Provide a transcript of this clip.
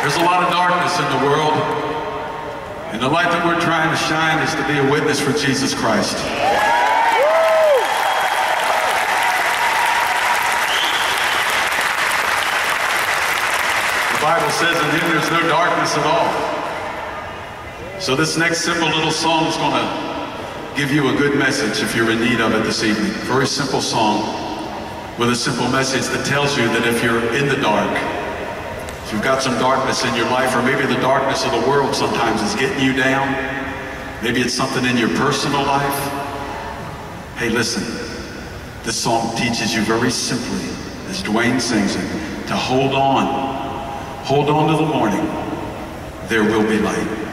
There's a lot of darkness in the world, and the light that we're trying to shine is to be a witness for Jesus Christ. The Bible says in Him there's no darkness at all. So this next simple little song is going to give you a good message if you're in need of it this evening. Very simple song with a simple message that tells you that if you're in the dark, if you've got some darkness in your life, or maybe the darkness of the world sometimes is getting you down, maybe it's something in your personal life, hey, listen, this song teaches you very simply, as Dwayne sings it, to hold on to the morning. There will be light.